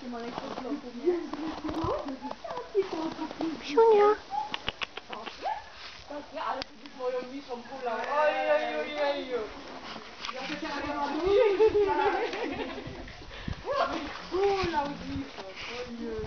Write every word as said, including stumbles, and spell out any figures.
Psiunia. Ja, ale ty byś moją miszą kulał. Oj, oj, oj, oj, oj. Ja to cię kulał z miszą. Oj, oj.